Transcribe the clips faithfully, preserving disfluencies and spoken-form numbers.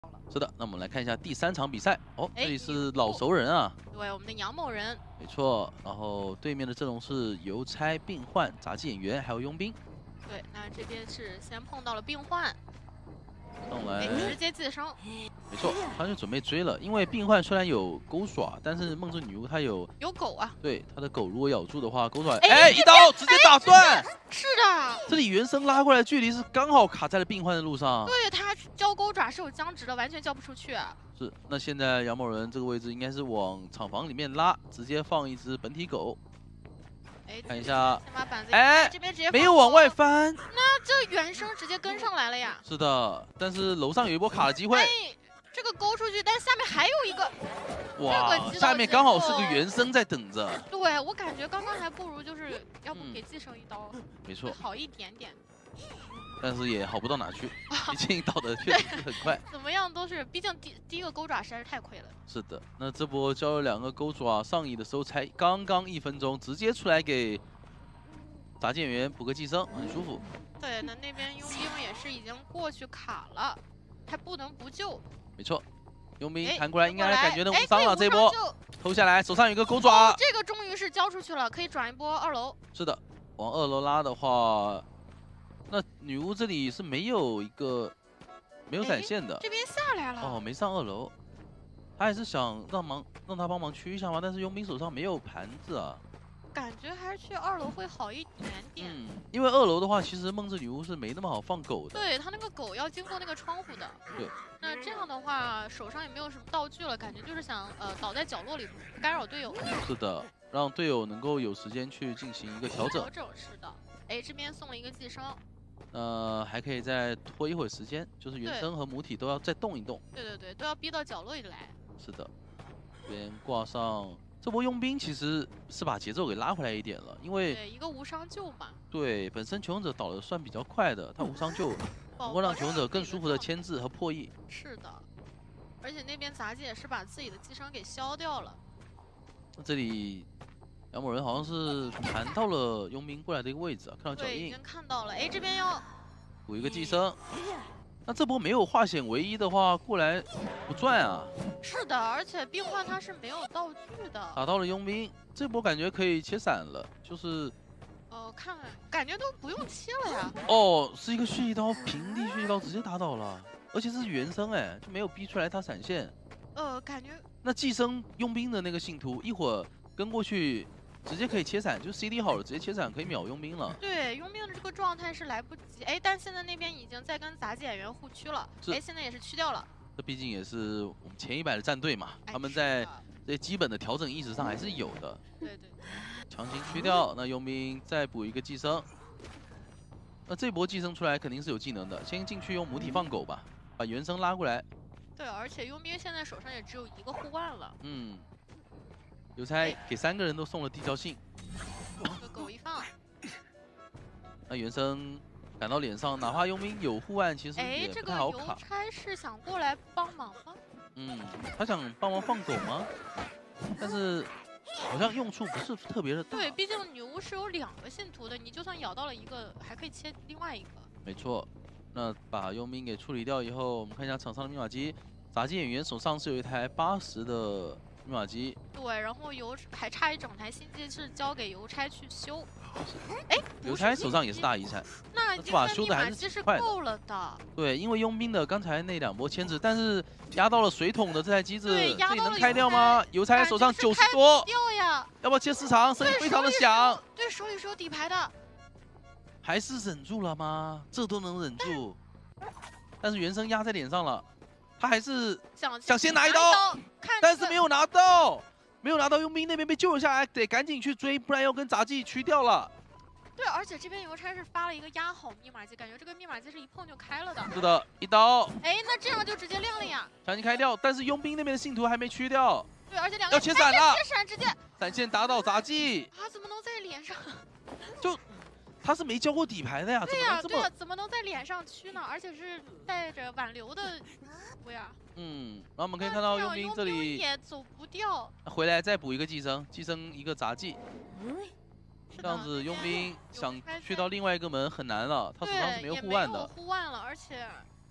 是的，那我们来看一下第三场比赛哦， 哎这里是老熟人啊， 对，我们的杨某人， 没错。然后对面的阵容是邮差、病患、杂技演员还有佣兵。 对，那这边是先碰到了病患， 上哎， 来， 直接寄生， 没错，他就准备追了。因为病患虽然有钩爪，但是梦之女巫她有有狗啊， 对她的狗如果咬住的话，钩爪哎哎一刀直接打断。 是的， 这里原生拉过来的距离是刚好卡在了病患的路上。 对他交钩爪是有僵直的，完全交不出去。 是，那现在杨某人这个位置应该是往厂房里面拉，直接放一只本体狗。 哎， 看一下， 先把板子， 哎这边直接没有往外放翻。 那这原生直接跟上来了呀。 是的，但是楼上有一波卡的机会。 哎，这个勾出去，但下面还有一个。 哇， 这个下面刚好是个原生在等着。 对我感觉刚刚还不如就是要不嗯给寄生一刀， 没错会，好一点点。 但是也好不到哪去，毕竟倒的确实是很快。 怎么样都是，毕竟第第一个钩爪实在是太亏了。 是的，那这波交了两个钩爪上移的时候，才刚刚一分钟，直接出来给杂技演员补个寄生，很舒服。 对，那那边佣兵也是已经过去卡了，还不能不救。 没错，佣兵哎弹过来应该感觉能无哎伤了，这一波可以无伤偷下来，手上有一个钩救爪哦。这个终于是交出去了，可以转一波二楼。 是的，往二楼拉的话，那女巫这里是没有一个没有闪现的。 这边下来了。 哦，没上二楼，他还是想让忙让他帮忙驱一下吗？但是佣兵手上没有盘子啊。 感觉还是去二楼会好一点点。 嗯，因为二楼的话，其实梦之女巫是没那么好放狗的。 对他那个狗要经过那个窗户的。 对。 那这样的话，手上也没有什么道具了，感觉就是想呃倒在角落里干扰队友。 是的，让队友能够有时间去进行一个调整。 调整是的。哎，这边送了一个寄生。 呃，还可以再拖一会儿时间，就是原生和母体都要再动一动。 对对对，都要逼到角落里来。 是的，这边挂上这波佣兵，其实是把节奏给拉回来一点了，因为对一个无伤救嘛。 对本身求生者倒的算比较快的，他无伤救能够让求生者更舒服的牵制和破译。 是的，而且那边杂技也是把自己的寄生给消掉了。 那这里杨某人好像是弹到了佣兵过来的一个位置啊，看到脚对，已印， 经看到了。哎，这边要补一个寄生。那这波没有化险为夷的话，过来不赚啊。 是的，而且病患他是没有道具的。 打到了佣兵，这波感觉可以切散了，就是呃，看看感觉都不用切了呀。 哦，是一个蓄意刀，平地蓄意刀直接打倒了，而且这是原生哎，就没有逼出来他闪现。 呃，感觉那寄生佣兵的那个信徒一会儿跟过去，直接可以切散，就 C D 好了，直接切散可以秒佣兵了。 对佣兵的这个状态是来不及。哎，但现在那边已经在跟杂技演员互驱了。哎，现在也是驱掉了。 这毕竟也是我们前一百的战队嘛， 哎他们在这些基本的调整意识上还是有的。 对对。 强行驱掉，那佣兵再补一个寄生。那这波寄生出来肯定是有技能的，先进去用母体放狗吧，把原生拉过来。 对，而且佣兵现在手上也只有一个护腕了。 嗯，邮差给三个人都送了递交信。 这个狗一放， 那原生赶到脸上，哪怕佣兵有护腕，其实哎， 也这个邮不太好卡。 差是想过来帮忙吗？ 嗯，他想帮忙放狗吗？但是好像用处不是特别的大。 对，毕竟女巫是有两个信徒的，你就算咬到了一个，还可以切另外一个。 没错，那把佣兵给处理掉以后，我们看一下场上的密码机，杂技演员手上是有一台八十的密码机。 对，然后邮还差一整台新机是交给邮差去修。哎， 邮差手上也是大遗产， 那这把修的还是机是快的。 够了的。 对，因为佣兵的刚才那两波牵制，但是压到了水桶的这台机子， 对压到了这里能开掉吗？邮差手上九十多， 掉呀！ 要不要切市场？声音非常的响。 对，手里是有底牌的。 还是忍住了吗？这都能忍住，但是原生压在脸上了，他还是想想先拿一刀，但是没有拿到，没有拿到，佣兵那边被救了下来，得赶紧去追，不然要跟杂技驱掉了。 对，而且这边邮差是发了一个压好密码机，感觉这个密码机是一碰就开了的。 是的，一刀。 哎，那这样就直接亮了呀！ 强行开掉，但是佣兵那边的信徒还没驱掉。 对，而且两个要切闪了， 切闪直接闪现打倒杂技。 啊，怎么能在脸上？ 就。他是没交过底牌的呀， 对呀， 对呀，怎么能在脸上驱呢？而且是带着挽留的服呀。 嗯，然后我们可以看到佣兵这里也走不掉， 回来再补一个寄生，寄生一个杂技。这样子佣兵想去到另外一个门很难了，他手上是没有护腕的。 护腕了，而且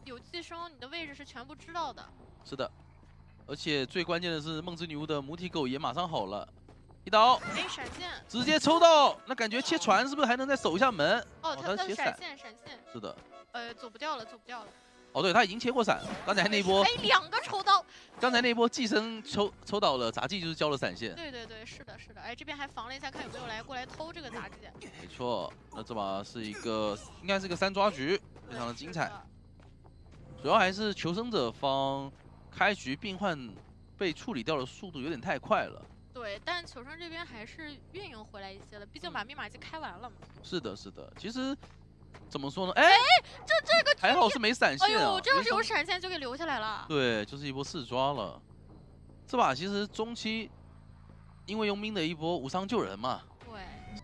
有寄生，你的位置是全部知道的。 是的，而且最关键的是梦之女巫的母体狗也马上好了，一刀， 哎，闪现， 直接抽到，那感觉切船是不是还能再守一下门？ 哦，他他写闪现闪现。 是的。 呃，走不掉了，走不掉了。 哦，对，他已经切过闪，刚才那一波， 哎，两个抽刀， 刚才那一波寄生抽抽倒了，杂技就是交了闪现。 对对对，是的，是的。哎，这边还防了一下，看有没有来过来偷这个杂技。 没错，那这把是一个应该是个三抓局，非常的精彩。主要还是求生者方开局病患被处理掉的速度有点太快了。 对，但求生这边还是运用回来一些了，毕竟把密码机开完了嘛。 是的，是的，其实。 怎么说呢？哎， 这这个还好是没闪现啊！ 哎呦，这要是有闪现就给留下来了。对， 就是一波四抓了。这把其实中期因为佣兵的一波无伤救人嘛。 对。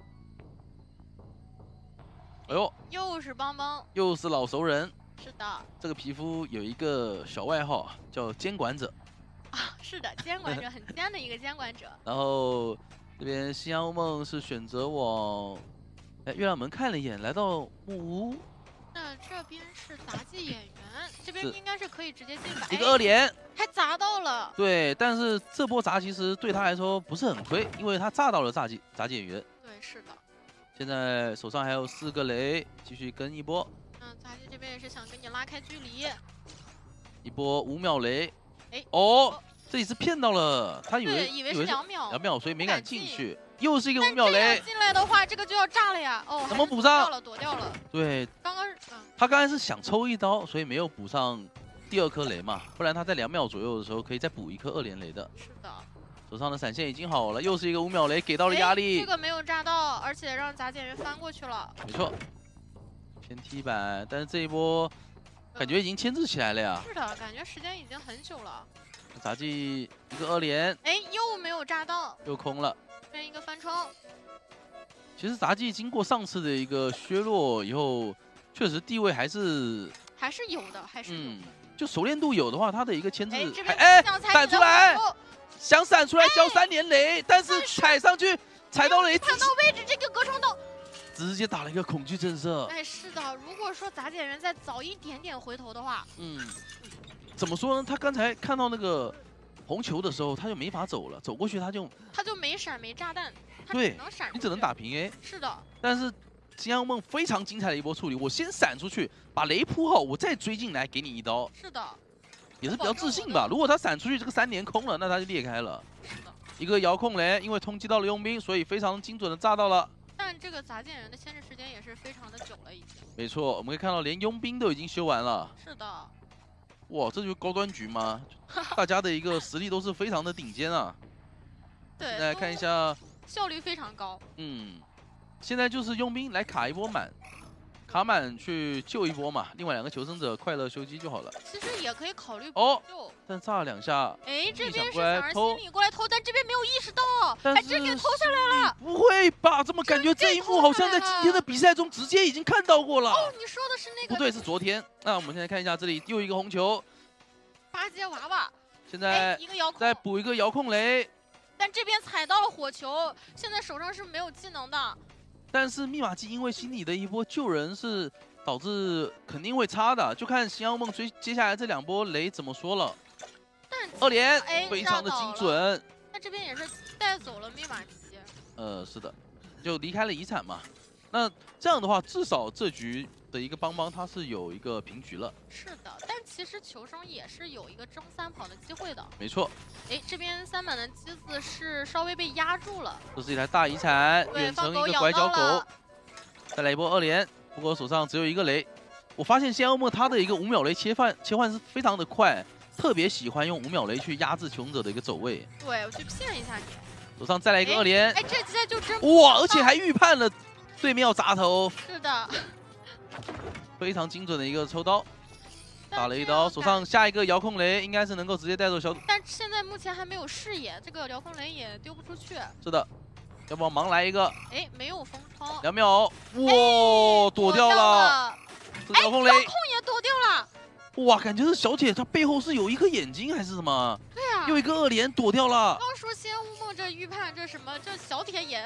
哎呦， 又是邦邦， 又是老熟人。 是的。 这个皮肤有一个小外号叫监管者。 啊，是的，监管者很尖的一个监管者。 然后这边夕阳梦是选择往。 哎，月亮门看了一眼，来到木屋。 那这边是杂技演员，这边应该是可以直接进吧？ 一个二连， 还砸到了。 对，但是这波砸其实对他来说不是很亏，因为他炸到了杂技杂技演员。 对，是的。现在手上还有四个雷，继续跟一波。 嗯，杂技这边也是想跟你拉开距离。 一波五秒雷。 哎， 哦，这里是骗到了，他以为以为是两秒， 两秒，所以没敢进去。 又是一个五秒雷， 进来的话，这个就要炸了呀！哦， 怎么补上？ 躲掉了，躲掉了。 对， 刚刚，嗯， 他刚才是想抽一刀，所以没有补上第二颗雷嘛，不然他在两秒左右的时候可以再补一颗二连雷的。 是的， 手上的闪现已经好了，又是一个五秒雷，给到了压力。 这个没有炸到，而且让杂技演员翻过去了。 没错，偏踢板，但是这一波感觉已经牵制起来了呀。 是的，感觉时间已经很久了。 杂技一个二连， 哎，又没有炸到， 又空了。 这一个翻冲， 其实杂技经过上次的一个削弱以后，确实地位还是还是有的，还是有的。 嗯，就熟练度有的话，他的一个牵制， 哎， 闪出来，想闪出来交三连雷，但是踩上去踩到雷， 看到位置这个隔窗洞， 直接打了一个恐惧震慑。 哎，是的，如果说杂技演员再早一点点回头的话， 嗯，怎么说呢？他刚才看到那个。 红球的时候他就没法走了，走过去他就他就没闪没炸弹， 对， 能闪， 你只能打平 A。 是的， 但是夕阳梦非常精彩的一波处理，我先闪出去，把雷铺好，我再追进来给你一刀。 是的， 也是比较自信吧。如果他闪出去这个三连空了，那他就裂开了。 是的， 一个遥控雷，因为通缉到了佣兵，所以非常精准的炸到了。 但这个杂技演员的牵制时间也是非常的久了，已经。 没错，我们可以看到连佣兵都已经修完了。 是的。 哇，这就是高端局吗？大家的一个实力都是非常的顶尖啊。 对， 来看一下， 效率非常高。 嗯，现在就是佣兵来卡一波满，卡满去救一波嘛，另外两个求生者快乐休机就好了。 其实也可以考虑哦， 救， 但炸了两下。 哎，这边是想让心理过来偷，但这边没有意识到， 还真给偷下来了。 不会吧？怎么感觉这一幕好像在今天的比赛中直接已经看到过了？ 哦，你说的是那个？ 不对，是昨天。那我们现在看一下这里又一个红球。 八阶娃娃， 现在一个遥控， 再补一个遥控雷， 但这边踩到了火球，现在手上是没有技能的。 但是密码机因为心理的一波救人是导致肯定会差的，就看夕阳梦追接下来这两波雷怎么说了。 但二连哎非常的精准， 那这边也是带走了密码机。 呃，是的，就离开了遗产嘛。那这样的话，至少这局。 的一个邦邦，他是有一个平局了。 是的，但其实求生也是有一个争三跑的机会的。 没错。 哎，这边三板的机子是稍微被压住了。 这是一台大遗产，远程一个拐角狗，再来一波二连。不过手上只有一个雷。我发现仙欧莫他的一个五秒雷切换切换是非常的快，特别喜欢用五秒雷去压制求生者的一个走位。 对，我去骗一下你。 手上再来一个二连。 哎，这这就真哇，而且还预判了对面要砸头。 是的。 非常精准的一个抽刀，打了一刀，手上下一个遥控雷应该是能够直接带走小。 但现在目前还没有视野，这个遥控雷也丢不出去。 是的，要不要盲来一个？ 哎，没有封窗。 两秒，哇，躲掉了。这遥控雷， 遥控也躲掉了。 哇，感觉是小铁，她背后是有一颗眼睛还是什么？ 对啊， 又一个二连躲掉了。 刚说仙乌梦这预判这什么，这小铁也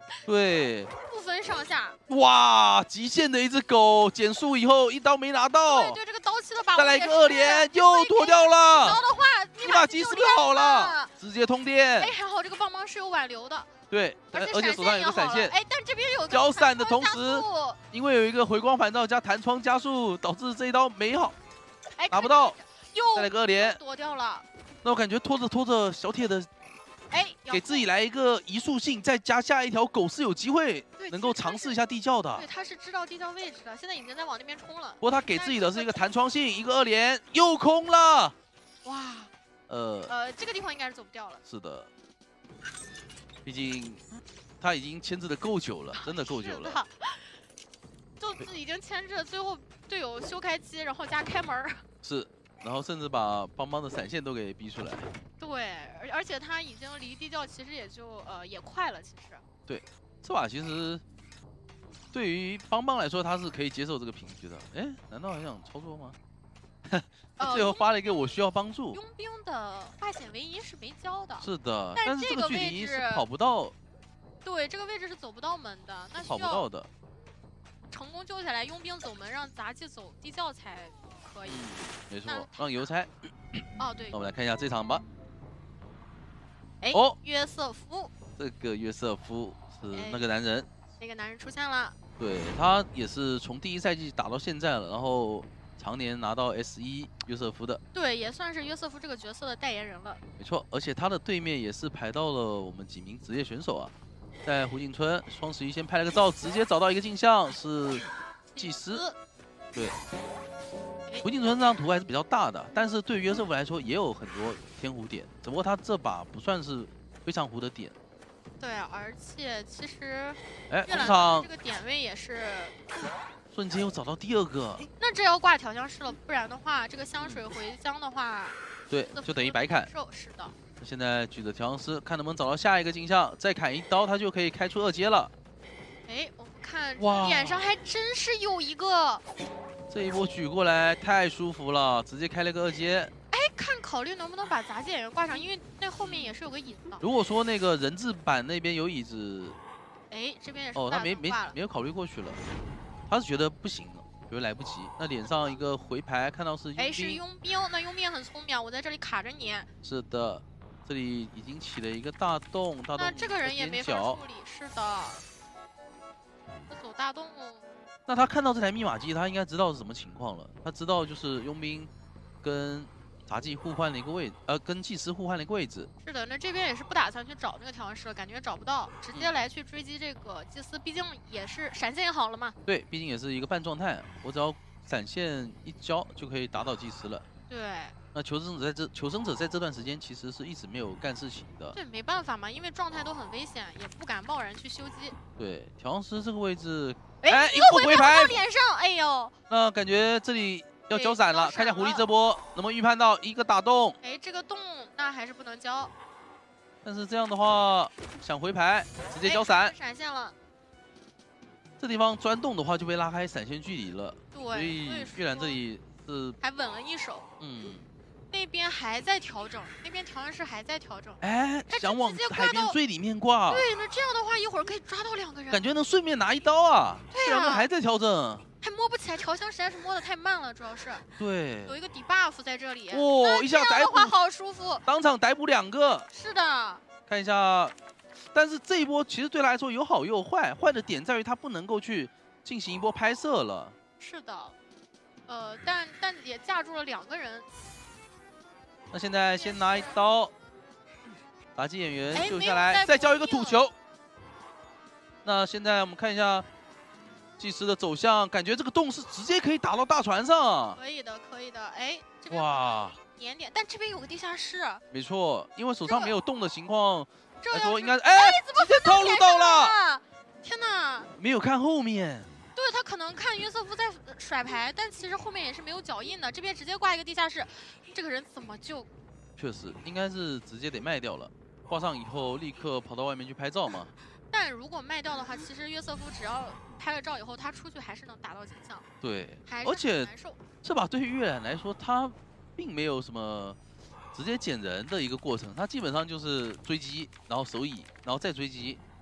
对， 不分上下。 哇，极限的一只狗，减速以后一刀没拿到。 对对，这个刀气的把握。 再来一个二连，又脱掉了。 刀的话， 密码机是不是好了？直接通电。 哎，还好这个棒棒是有挽留的。 对，而而且手上有个闪现。 哎，但这边有个交闪的同时，因为有一个回光返照加弹窗加速，导致这一刀没好，拿不到。再来个二连， 躲掉了。 那我感觉拖着拖着，小铁的。 哎， 给自己来一个移速性，再加下一条狗是有机会能够尝试一下地窖的。 对，他是知道地窖位置的，现在已经在往那边冲了。 不过他给自己的是一个弹窗性，一个二连又空了。 哇， 呃呃，这个地方应该是走不掉了。 是的，毕竟他已经牵制的够久了，真的够久了。 就已经牵制，最后队友修开机，然后加开门。是。 然后甚至把邦邦的闪现都给逼出来。 对，而而且他已经离地窖其实也就呃也快了，其实。 对，这把其实对于邦邦来说，他是可以接受这个平局的。哎，难道还想操作吗？他最后发了一个我需要帮助。 佣兵的化险为夷是没交的。 是的， 但是这个距离是跑不到。 对，这个位置是走不到门的，那跑不到的。 成功救下来，佣兵走门，让杂技走地窖才。 可以， 没错，让邮差。 哦，对。 那我们来看一下这场吧。 哎，哦，约瑟夫。 这个约瑟夫是那个男人。 那个男人出现了。 对他也是从第一赛季打到现在了，然后常年拿到 S 一约瑟夫的。 对，也算是约瑟夫这个角色的代言人了。 没错，而且他的对面也是排到了我们几名职业选手啊。在胡锦春双十一先拍了个照，直接找到一个镜像是祭司。对。 胡锦春这张图还是比较大的，但是对于约瑟夫来说也有很多天胡点，只不过他这把不算是非常胡的点。 对，而且其实， 哎，红场这个点位也是瞬间又找到第二个。 那这要挂调香师了，不然的话，这个香水回香的话， 对，就等于白砍。 是的。 现在举着调香师，看能不能找到下一个镜像，再砍一刀，他就可以开出二阶了。 哎，我们看脸上还真是有一个。 这一波举过来太舒服了，直接开了个二阶。 哎，看考虑能不能把杂技演员挂上，因为那后面也是有个椅子的。 如果说那个人质版那边有椅子， 哎，这边也是哦，他没没没有考虑过去了，他是觉得不行了，觉得来不及。那脸上一个回牌看到是佣兵， 哎，是佣兵，那佣兵很聪明，我在这里卡着你。 是的，这里已经起了一个大洞，大洞。 那这个人也没法处理，是的，走大洞。 那他看到这台密码机，他应该知道是什么情况了。他知道就是佣兵跟杂技互换了一个位置，呃，跟祭司互换了一个位置。 是的，那这边也是不打算去找那个调香师了，感觉找不到，直接来去追击这个祭司，毕竟也是闪现也好了嘛。 对，毕竟也是一个半状态，我只要闪现一交就可以打倒祭司了。 对。 那求生者在这求生者在这段时间其实是一直没有干事情的。 对，没办法嘛，因为状态都很危险，也不敢贸然去修机。 对，调香师这个位置。 哎， 一个回牌脸上，哎呦！ 那感觉这里要交闪了，看一下狐狸这波能不能预判到一个打洞。 哎，这个洞那还是不能交。 但是这样的话，想回牌直接交闪。 闪现了。 这地方钻洞的话就被拉开闪现距离了。 对。 所以月兰这里是还稳了一手。嗯。那边还在调整，那边调香师还在调整。 哎，想往海边最里面挂。 对，那这样的话一会儿可以抓到两个人。 感觉能顺便拿一刀啊。 对啊。还在调整。 还摸不起来，调香实在是摸得太慢了，主要是。 对。 有一个 debuff 在这里。 哦，一下逮捕。 好舒服。 当场逮捕两个。 是的。 看一下，但是这一波其实对他来说有好也有坏，坏的点在于他不能够去进行一波拍摄了。 是的。呃，但但也架住了两个人。 那现在先拿一刀，杂技演员救下来，再交一个土球。那现在我们看一下祭司的走向，感觉这个洞是直接可以打到大船上。 可以的，可以的。哎， 哇， 点点，但这边有个地下室。 没错，因为手上没有洞的情况来说，应该哎， 直接套路到了。 天哪！ 没有看后面。 对他可能看约瑟夫在甩牌，但其实后面也是没有脚印的。这边直接挂一个地下室，这个人怎么救？ 确实，应该是直接得卖掉了。挂上以后立刻跑到外面去拍照嘛。 但如果卖掉的话，其实约瑟夫只要拍了照以后，他出去还是能打到镜像。 对， 还而且这把对于月兰来说，他并没有什么直接捡人的一个过程，他基本上就是追击，然后手椅，然后再追击。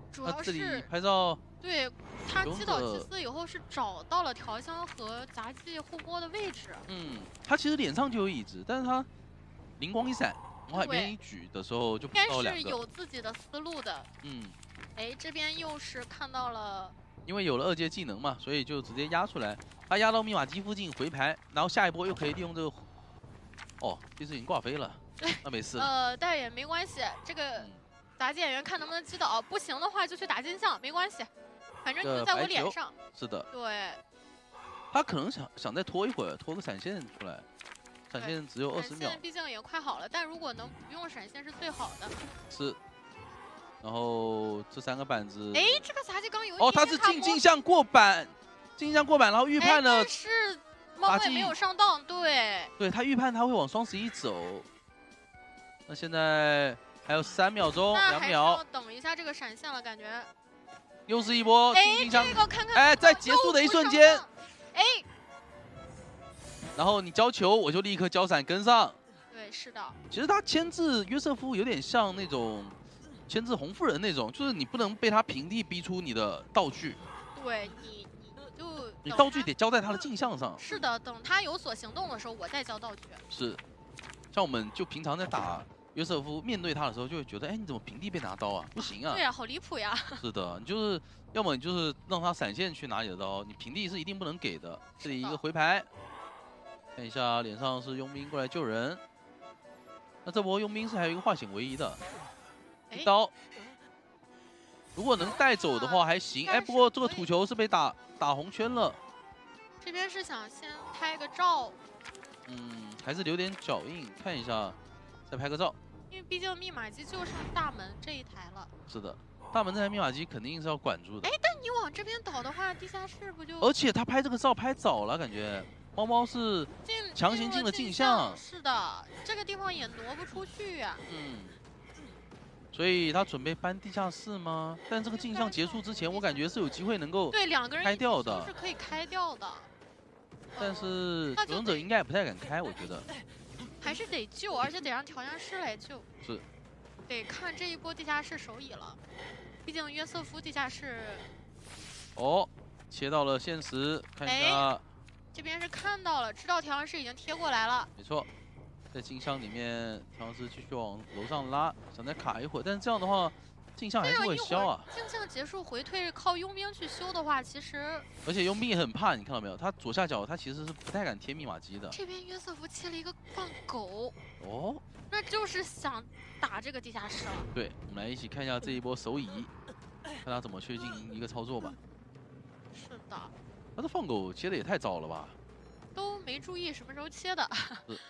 主要这里是拍照， 对他击倒祭司以后是找到了调香和杂技互摸的位置。 嗯，他其实脸上就有一只，但是他灵光一闪，往海边一举的时候就应该到两个。 是有自己的思路的。 嗯。 哎，这边又是看到了。 因为有了二阶技能嘛，所以就直接压出来。他压到密码机附近回排，然后下一波又可以利用这个。哦，这次已经挂飞了，那没事。 呃，但也没关系，这个杂技演员看能不能击倒，不行的话就去打金像，没关系，反正你就在我脸上。 是的。 对。 他可能想想再拖一会儿，拖个闪现出来。闪现只有二十秒。闪现毕竟也快好了，但如果能不用闪现是最好的。 是。 然后这三个板子， 哎，这个杂技刚有哦，他是进镜像过板，镜像过板，然后预判了， 但是猫位没有上当，对， 对他预判他会往双十一走。那现在还有三秒钟，两秒， 等一下这个闪现了，感觉又是一波进镜像， 这个看看， 哎，在结束的一瞬间， 哎， 然后你交球，我就立刻交闪跟上。 对，是的。 其实他牵制约瑟夫有点像那种。 牵制红夫人那种，就是你不能被他平地逼出你的道具。 对你，你就你道具得交在他的镜像上。 是的，等他有所行动的时候，我再交道具。 是，像我们就平常在打约瑟夫，面对他的时候就会觉得，哎，你怎么平地被拿刀啊？不行啊！ 对呀、啊，好离谱呀！ 是的，你就是要么你就是让他闪现去拿你的刀，你平地是一定不能给的。这里一个回排，看一下脸上是佣兵过来救人。那这波佣兵是还有一个化险为夷的。 一刀，如果能带走的话还行。哎，不过这个土球是被打打红圈了。 这边是想先拍个照。 嗯，还是留点脚印，看一下，再拍个照。 因为毕竟密码机就剩大门这一台了。 是的，大门这台密码机肯定是要管住的。 哎，但你往这边倒的话，地下室不就…… 而且他拍这个照拍早了，感觉猫猫是强行进了镜像。 是的，这个地方也挪不出去呀、啊。 嗯。 所以他准备搬地下室吗？但这个镜像结束之前，我感觉是有机会能够对两个人开掉的， 是可以开掉的。 但是求生者应该也不太敢开，我觉得。 还是得救，而且得让调香师来救。 是。 得看这一波地下室手椅了，毕竟约瑟夫地下室。 哦，切到了现实，看一下。 哎、这边是看到了，知道调香师已经贴过来了。 没错。 在镜像里面，调香师继续往楼上拉，想再卡一会儿，但是这样的话，镜像还是会消啊。 镜像结束回退，靠佣兵去修的话，其实而且佣兵也很怕，你看到没有？他左下角他其实是不太敢贴密码机的。 这边约瑟夫切了一个放狗， 哦， 那就是想打这个地下室了。 对，我们来一起看一下这一波手椅，看他怎么去进行一个操作吧。 是的。 他这放狗切的也太早了吧？ 都没注意什么时候切的。 是。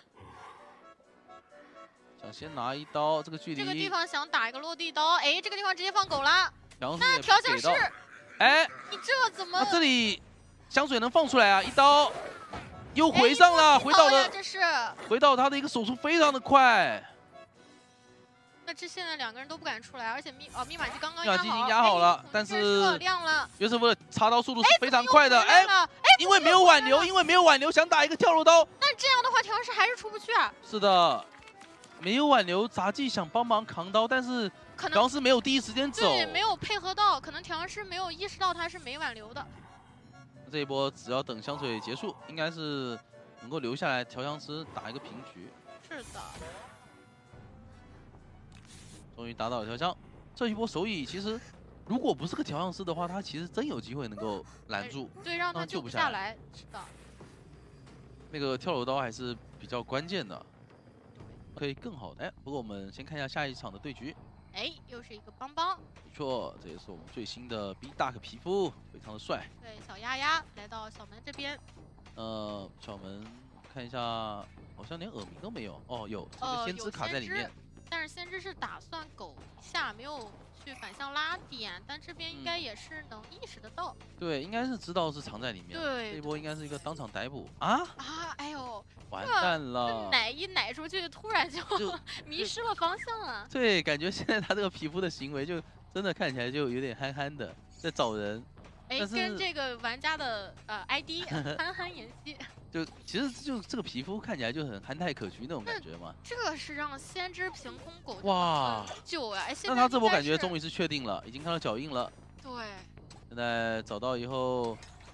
想先拿一刀，这个距离。 这个地方想打一个落地刀，哎，这个地方直接放狗了。 那调香师， 哎， 你这怎么？ 那这里香水能放出来啊？一刀，又回上了， 哎、 回到了， 这是回到他的一个手速非常的快。 那这现在两个人都不敢出来，而且密哦密码机刚刚密码机已经压好了， 哎、 但是亮了。 约瑟夫的插刀速度是非常快的，哎， 哎， 因为没有挽留，因为没有挽留，想打一个跳楼刀。 那这样的话，调香师还是出不去啊。 是的。 没有挽留，杂技想帮忙扛刀，但是调香师没有第一时间走， 对，没有配合到，可能调香师没有意识到他是没挽留的。 这一波只要等香水结束，应该是能够留下来，调香师打一个平局。 是的。 终于打倒了调香，这一波手椅其实如果不是个调香师的话，他其实真有机会能够拦住， 对，让他救不下来。是的。 那个跳楼刀还是比较关键的。 可以更好的哎，不过我们先看一下下一场的对局。 哎，又是一个邦邦。 没错，这也是我们最新的 B Duck 皮肤，非常的帅。 对，小丫丫来到小门这边。 呃，小门看一下，好像连耳鸣都没有。哦，有这个先知卡在里面。 呃、但是先知是打算狗一下，没有去反向拉点，但这边应该也是能意识得到。 嗯、对，应该是知道是藏在里面。 对， 这一波应该是一个当场逮捕啊啊！哎呦。 完蛋了！ 奶一奶出去，突然就迷失了方向了。 对，感觉现在他这个皮肤的行为就真的看起来就有点憨憨的，在找人。 哎，跟这个玩家的呃 I D 憨憨妍希。 就其实就这个皮肤看起来就很憨态可掬那种感觉嘛。 这是让先知凭空狗哇久呀！哎， 那他这波感觉终于是确定了，已经看到脚印了。 对。 现在找到以后，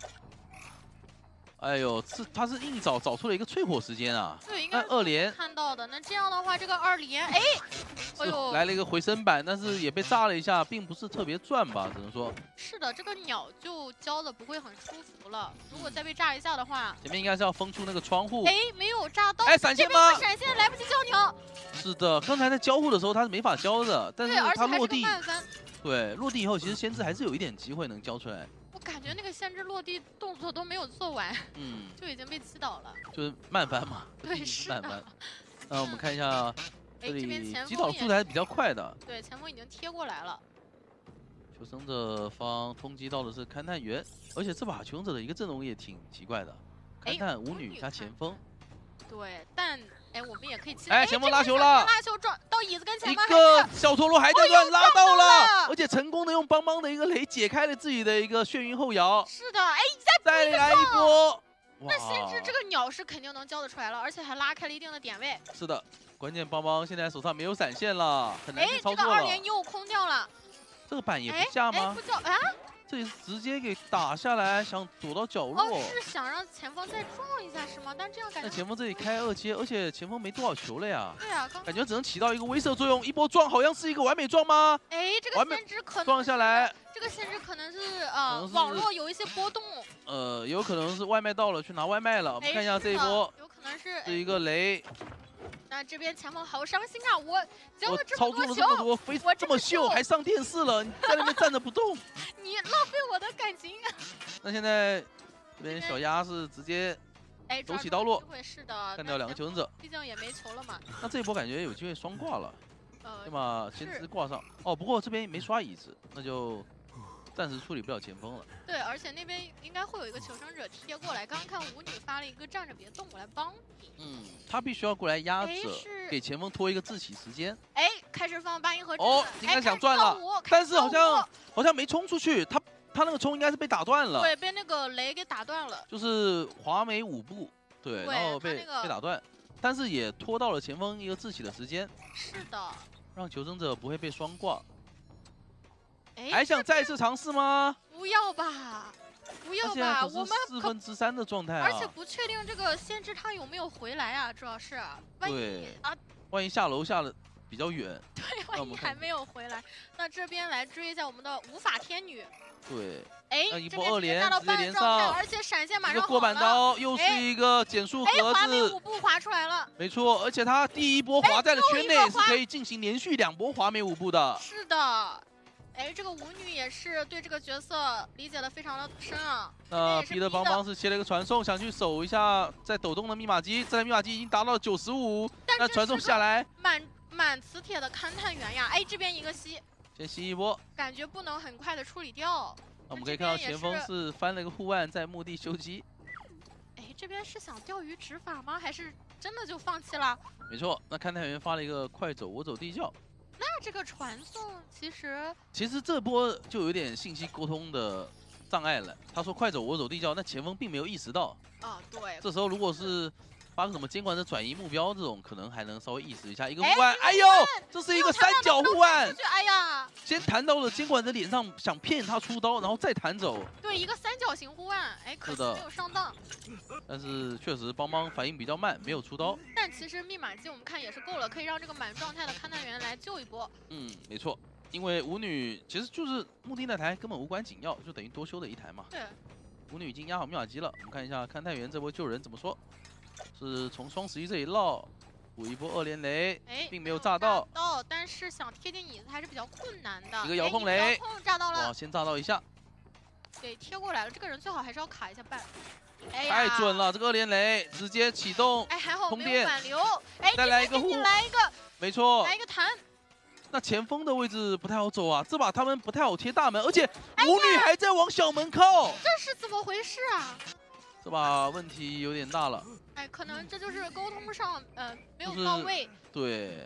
哎呦，这他是硬找找出了一个淬火时间啊。 对，应该二连看到的。那这样的话，这个二连，哎，哎呦， 来了一个回身板，但是也被炸了一下，并不是特别赚吧，只能说。 是的，这个鸟就交的不会很舒服了。如果再被炸一下的话， 前面应该是要封出那个窗户。 哎，没有炸到。 哎，闪现吗？ 闪现来不及交鸟。 是的，刚才在交互的时候他是没法交的，但是他落地，对，落地以后其实先知还是有一点机会能交出来。 我感觉那个先知落地动作都没有做完，嗯，就已经被击倒了。 就是慢翻嘛。 对，是的。 慢翻。那我们看一下。 哎，这边前击倒速度还是比较快的。 对，前锋已经贴过来了。 求生者方通缉到的是勘探员，而且这把求生者的一个阵容也挺奇怪的，勘探舞女加前锋。 对，但哎，我们也可以期待。哎，前锋拉球了， 拉球撞到椅子跟前一个小陀螺还在转，拉到了，而且成功的用邦邦的一个雷解开了自己的一个眩晕后摇。 是的，哎， 再来一波。 那先知这个鸟是肯定能交得出来了，而且还拉开了一定的点位。 是的。关键邦邦现在手上没有闪现了，很难去操作了。 哎，这个二连又空掉了。 这个板也不下吗？ 不叫啊！ 这里是直接给打下来，想躲到角落。 哦，是想让前锋再撞一下是吗？但这样感觉。 那前锋这里开二阶，而且前锋没多少球了呀。 对啊， 感觉只能起到一个威慑作用。一波撞好像是一个完美撞吗？ 哎，这个先知可能撞下来。 这个先知可能是呃网络有一些波动。 呃，有可能是外卖到了，去拿外卖了。我们看一下这一波。 有可能是。 是一个雷。 那这边前锋好伤心啊！我交了这么多球，操作了这么多，非这么秀，还上电视了，你在那边站着不动， 你浪费我的感情。 那现在这边小鸭是直接哎走起刀落， 是的， 干掉两个求生者， 毕竟也没球了嘛。 那这一波感觉有机会双挂了， 呃， 对吧？先知挂上，哦，不过这边没刷椅子，那就。暂时处理不了前锋了。 对，而且那边应该会有一个求生者贴过来。刚刚看舞女发了一个站着别动，我来帮你。 嗯，他必须要过来压着，给前锋拖一个自起时间。 哎，开始放八音盒。 哦，应该想转了，但是好像好像没冲出去，他他那个冲应该是被打断了。 对，被那个雷给打断了。 就是华美五步，对，然后被、 那个、 被打断，但是也拖到了前锋一个自起的时间。 是的， 让求生者不会被双挂。 哎， 还想再次尝试吗？ 不要吧，不要吧，我们四分之三的状态啊！ 而且不确定这个先知他有没有回来啊，主要是万一啊， 万一下楼下的比较远， 对，万一还没有回来，那这边来追一下我们的无法天女。 对， 哎， 一波二连直接连上，而且闪现马上过板刀，又是一个减速盒子， 哎，五步滑出来了， 没错，而且他第一波滑在了圈内，是可以进行连续两波华美五步的。 是的。 哎，这个舞女也是对这个角色理解的非常的深啊。 那逼的邦邦是切了一个传送，想去守一下在抖动的密码机，这台密码机已经达到了九十五，那传送下来， 满满磁铁的勘探员呀！哎，这边一个吸， 先吸一波， 感觉不能很快的处理掉。 那我们可以看到前锋是翻了个护腕在墓地修机。 哎，这边是想钓鱼执法吗？还是真的就放弃了？ 没错，那勘探员发了一个快走我走地窖。 那这个传送其实， 其实这波就有点信息沟通的障碍了。他说快走我走地窖，那前锋并没有意识到。 啊，对。 这时候如果是发个什么监管者转移目标这种，可能还能稍微意识一下。一个护腕，哎呦，这是一个三角护腕。 哎呀， 先弹到了监管者脸上，想骗他出刀，然后再弹走。 对，一个三角形护腕，哎，可惜没有上当。 但是确实邦邦反应比较慢，没有出刀。 但其实密码机我们看也是够了，可以让这个满状态的勘探员来救一波。 嗯，没错，因为舞女其实就是墓地那台根本无关紧要，就等于多修的一台嘛。 对， 舞女已经压好密码机了，我们看一下勘探员这波救人怎么说。是从双十一这里绕，补一波二连雷， 哎， 并没有炸到。 到，但是想贴近椅子还是比较困难的。 一个遥控雷， 遥控炸到了。 哇，先炸到一下。 给贴过来了，这个人最好还是要卡一下半。 哎、 太准了！这个二连雷直接启动， 哎，还好通电， 挽留，哎， 再来一个护， 来一个， 没错， 来一个弹。 那前锋的位置不太好走啊，这把他们不太好贴大门，而且舞女还在往小门靠， 这是怎么回事啊？ 这把问题有点大了。 哎，可能这就是沟通上呃没有到位。 就是、对，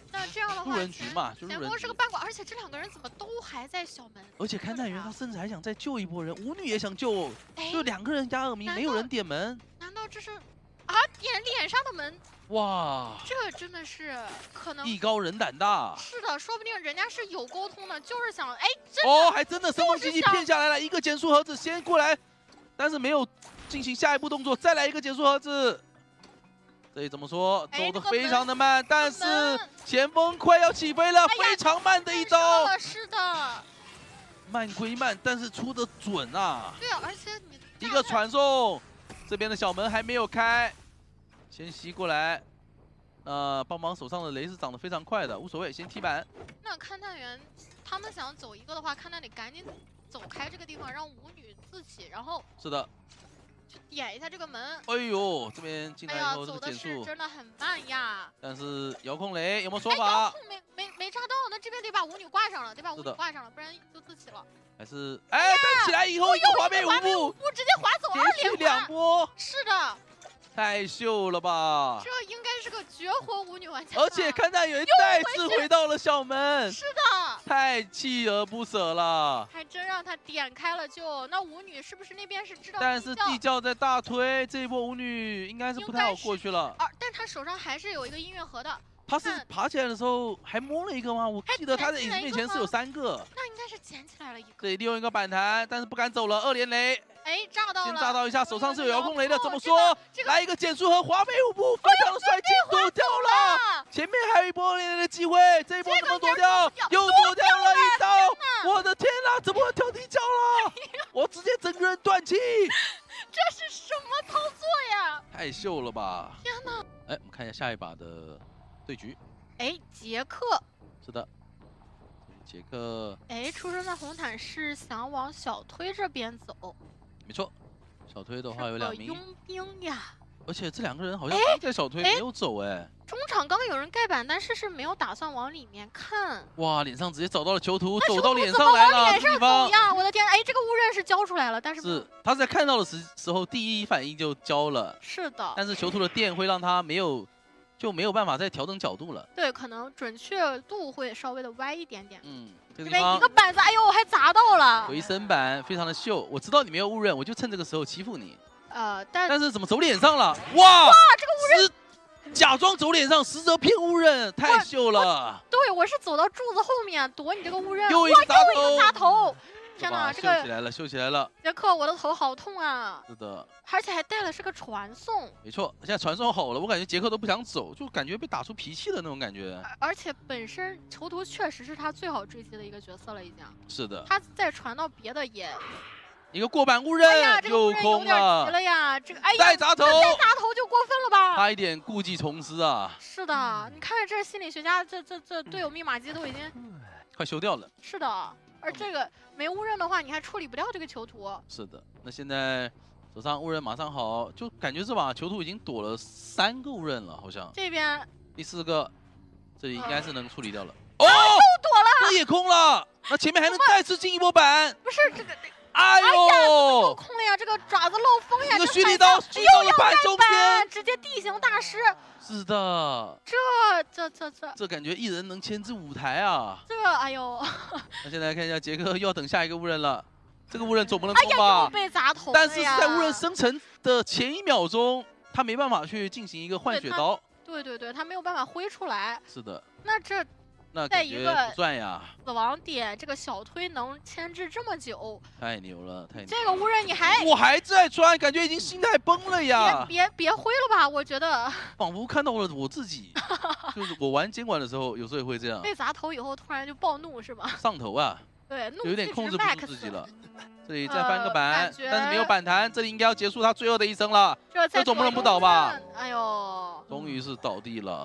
那这样的话， 路人局嘛，就路人局。 前锋是个半管，而且这两个人怎么都还在小门？ 而且勘探员他甚至还想再救一波人，舞女也想救， 哎、 就两个人加二名，没有人点门。 难道这是啊点脸上的门？ 哇， 这真的是可能艺高人胆大。 是的，说不定人家是有沟通的，就是想哎，真的哦，还真的声东击西骗下来了，一个减速盒子先过来，但是没有进行下一步动作，再来一个减速盒子。这里怎么说？走的非常的慢，但是前锋快要起飞了，非常慢的一刀。 是的， 慢归慢，但是出的准啊。 对啊，而且你一个传送，这边的小门还没有开，先吸过来。呃，帮忙手上的雷是长得非常快的，无所谓，先踢板。 那勘探员他们想走一个的话，勘探得赶紧走开这个地方，让舞女自起，然后是的。 去点一下这个门。 哎呦，这边进来以后这个减速， 哎呀，走的是真的很慢呀。 但是遥控雷有没有说法？ 法？ 遥控没没没炸到，那这边得把舞女挂上了，得把舞女挂上了，不然就自起了。 还是哎，带起来以后一个滑背舞步， 步直接滑走二连滑。 两波。 是的。 太秀了吧！ 这应该是个绝活舞女玩家。 而且勘探员再次回到了小门。 是的。 太锲而不舍了。 还真让他点开了就，那舞女是不是那边是知道？ 但是地窖在大推，这一波舞女应该是不太好过去了。 啊，但他手上还是有一个音乐盒的。 他是爬起来的时候还摸了一个吗？我记得他在影子面前是有三个。 那应该是捡起来了一个。 对，利用一个反弹，但是不敢走了，二连雷。 哎，炸到了！ 先炸到一下，手上是有遥控雷的。怎么说？来一个减速和滑背舞步，非常的帅气，躲掉了。前面还有一波二连雷的机会，这一波能不能躲掉？又躲掉了一刀！我的天哪，怎么会跳地窖了？我直接整个人断气。 这是什么操作呀？ 太秀了吧！ 天哪！ 哎，我们看一下下一把的对局。 哎，杰克。 是的。杰克。 哎，出生在红毯是想往小推这边走。 没错，小推的话有两名佣兵呀， 而且这两个人好像在小推没有走哎。 中场刚有人盖板，但是是没有打算往里面看。 哇，脸上直接找到了囚徒，走到脸上来了。 脸上走呀！我的天，哎，这个误认是交出来了，但是是他在看到的时时候第一反应就交了。 是的， 但是囚徒的电会让他没有就没有办法再调整角度了。 对，可能准确度会稍微的歪一点点。 嗯。 这边一个板子，哎呦，还砸到了！ 回身板非常的秀，我知道你没有误认，我就趁这个时候欺负你。 呃，但但是怎么走脸上了？哇哇，这个误认假装走脸上，实则骗误认，太秀了。 对，我是走到柱子后面躲你这个误认， 又一个砸头，又一个砸头。天哪，这个秀起来了，秀起来了！ 杰克，我的头好痛啊！ 是的， 而且还带了是个传送。 没错，现在传送好了，我感觉杰克都不想走，就感觉被打出脾气的那种感觉。 而且本身囚徒确实是他最好追击的一个角色了，已经。 是的。 他再传到别的也。 一个过板误认， 哎、这个误认有点急了呀！这个哎呀， 再砸头， 再砸头就过分了吧？ 差一点故技重施啊！ 是的，你看这心理学家，这这这队友密码机都已经快修掉了。 是的。而这个没误认的话，你还处理不掉这个囚徒。 是的，那现在手上误认马上好，就感觉这把囚徒已经躲了三个误认了，好像。 这边第四个，这里应该是能处理掉了。 哦，又躲了， 这也空了，那前面还能再次进一波板。 不是这个， 哎呦， 又空了呀！这个爪子漏风呀！ 一个蓄力刀蓄到了板中间， 直接地形大师。 是的， 这这这这这感觉一人能牵制五台啊！ 这哎呦， 那现在看一下杰克又要等下一个误认了，这个误认总不能空吧？ 哎呀，又被砸头了呀！ 但是是在误认生成的前一秒钟，他没办法去进行一个换血刀。 对对对，他没有办法挥出来。 是的。 那这那感觉不算呀。 死亡点这个小推能牵制这么久， 太牛了，太牛了！ 这个误认你还我还在穿，感觉已经心态崩了呀！ 别别别挥了吧，我觉得仿佛看到了我自己，就是我玩监管的时候，有时候也会这样。 被砸头以后突然就暴怒是吧？ 上头啊！ 对， 有点控制不住自己了。这里再翻个板， 呃、 但是没有板弹，这里应该要结束他最后的一生了。 这, 这总不能不倒吧？ 哎呦， 终于是倒地了。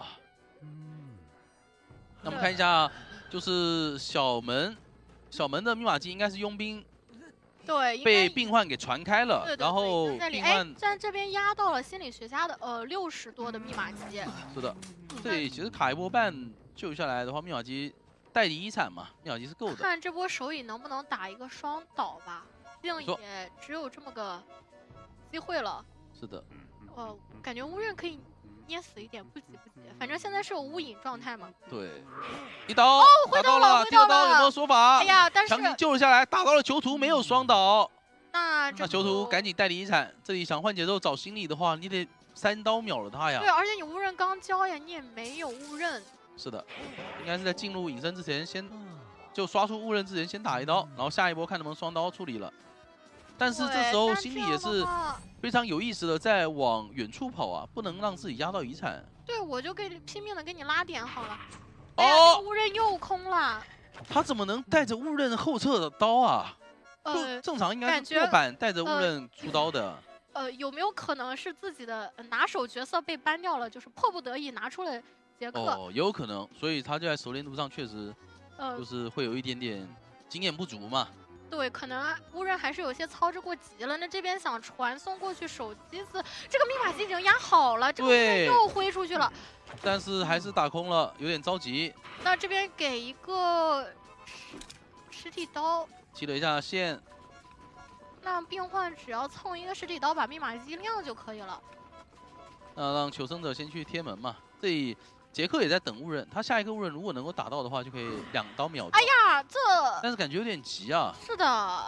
那我们看一下。就是小门，小门的密码机应该是佣兵， 对， 被病患给传开了， 对对对然后病患在这边压到了心理学家的呃六十多的密码机。 是的，这里其实卡一波半救下来的话，密码机带离遗产嘛，密码机是够的。 看这波手影能不能打一个双倒吧，毕竟也只有这么个机会了。 是的， 呃，感觉乌刃可以捏死一点，不急不急，反正现在是有无影状态嘛。 对，一刀哦， 打到了，第二刀有没有说法？ 哎呀，但是强行救了下来，打到了囚徒，没有双倒。 那那囚徒赶紧带离一铲，这里想换节奏找心理的话，你得三刀秒了他呀。 对，而且你无刃刚交呀，你也没有误刃。 是的，应该是在进入隐身之前先。 就刷出误刃之前先打一刀，然后下一波看能不能双刀处理了。但是这时候心里也是非常有意识的在往远处跑啊，不能让自己压到遗产。 对，我就给拼命的给你拉点好了。 哦， 哎呀，误刃又空了。 他怎么能带着误刃后撤的刀啊？ 呃， 正常应该是过板带着误刃出刀的。 呃，有没有可能是自己的拿手角色被ban掉了，就是迫不得已拿出了杰克？ 哦，也有可能，所以他就在熟练度上确实。 呃， 就是会有一点点经验不足嘛。 对，可能误刃还是有些操之过急了。那这边想传送过去手机子，这个密码机已经压好了，这个又挥出去了。 但是还是打空了，有点着急。 那这边给一个实体刀， 踢了一下线。 那变换只要蹭一个实体刀把密码机亮就可以了。 那让求生者先去贴门嘛，这里。 杰克也在等误刃，他下一个误刃如果能够打到的话，就可以两刀秒掉。 哎呀，这但是感觉有点急啊。 是的，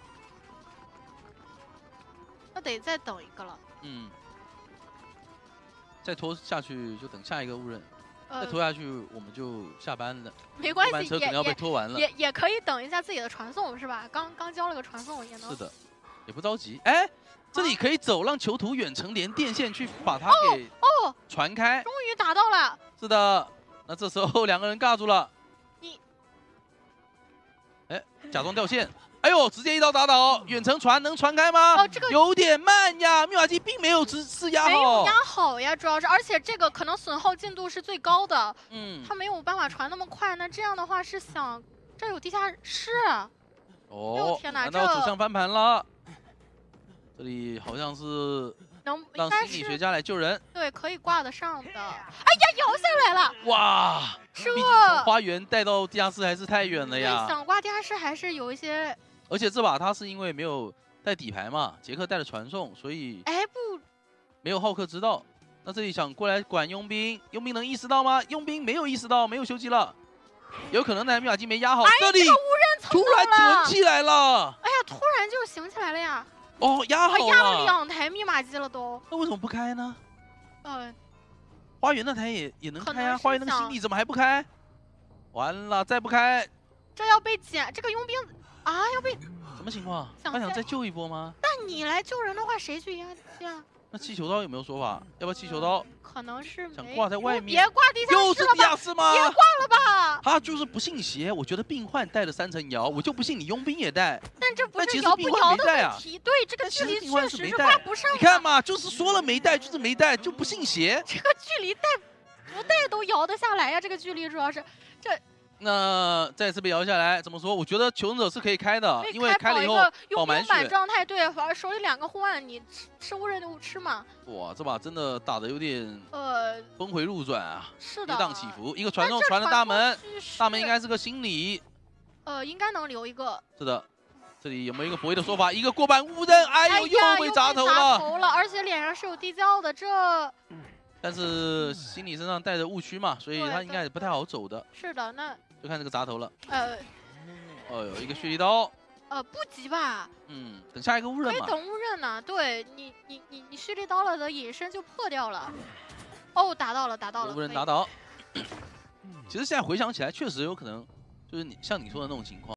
那得再等一个了。 嗯，再拖下去就等下一个误刃， 呃、 再拖下去我们就下班了。 没关系， 班车可能要被拖完了。 也也可以等一下自己的传送是吧？刚刚交了个传送也能。 是的，也不着急。哎。 这里可以走，让囚徒远程连电线去把它给哦传开。 终于打到了。 是的，那这时候两个人尬住了。 你， 哎，假装掉线，哎呦，直接一刀打倒，远程传能传开吗？ 哦，这个有点慢呀，密码机并没有直是压好， 没有压好呀，主要是，而且这个可能损耗进度是最高的， 嗯， 它没有办法传那么快。那这样的话是想，这有地下室。 哦， 天哪， 难道走向翻盘了？ 这里好像是能让心理学家来救人， 对，可以挂得上的。哎呀，摇下来了！ 哇， 这毕竟从花园带到地下室还是太远了呀。 想挂地下室还是有一些。 而且这把他是因为没有带底牌嘛，杰克带了传送，所以哎不， 没有浩克知道。那这里想过来管佣兵，佣兵能意识到吗？佣兵没有意识到，没有修机了，有可能那密码机没压好。 哎、 这里突然存起来了。 哎呀，突然就醒起来了呀。 哦，压好了， 我压了两台密码机了都。 那为什么不开呢？ 呃， 花园那台也也能开啊，花园那个行李怎么还不开？完了，再不开， 这要被捡，这个佣兵啊要被什么情况？他想再救一波吗？ 但你来救人的话，谁去压机啊？ 那气球刀有没有说法？要不要气球刀？ 可能是想挂在外面， 别挂地下室了吧？ 又是地下室吗？ 别挂了吧？ 他就是不信邪，我觉得病患带了三层摇，我就不信你佣兵也带。 但这不是摇不摇的问题，对，这个距离确实是挂不上。 你看嘛，就是说了没带，就是没带，就不信邪。 这个距离带不带都摇得下来呀，这个距离主要是这。 那再次被摇下来，怎么说？我觉得求生者是可以开的，因为开了以后保满血状态，对，反而手里两个护腕，你吃吃误刃就吃嘛。 哇，这把真的打的有点呃峰回路转啊， 是的， 跌宕起伏。一个传送传了大门，大门应该是个心理， 呃，应该能留一个。 是的，这里有没有一个博弈的说法？一个过板误认，哎呦，又被砸头了， 头了，而且脸上是有地胶的，这。 但是心理身上带着误区嘛，所以他应该也不太好走的。 是的，那就看这个砸头了。 呃， 哦，有一个蓄力刀。 呃，不急吧？ 嗯，等下一个误刃嘛。 可以等误刃呢，对你，你你你蓄力刀了的隐身就破掉了。哦，打到了，打到了。 误刃打倒。其实现在回想起来，确实有可能就是你像你说的那种情况。